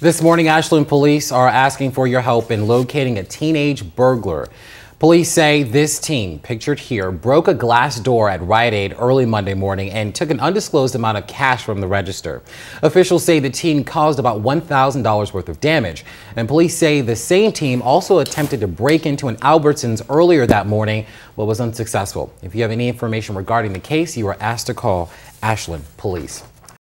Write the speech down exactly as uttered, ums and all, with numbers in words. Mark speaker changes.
Speaker 1: This morning, Ashland police are asking for your help in locating a teenage burglar. Police say this teen, pictured here, broke a glass door at Rite Aid early Monday morning and took an undisclosed amount of cash from the register. Officials say the teen caused about one thousand dollars worth of damage. And police say the same team also attempted to break into an Albertsons earlier that morning, but was unsuccessful. If you have any information regarding the case, you are asked to call Ashland Police.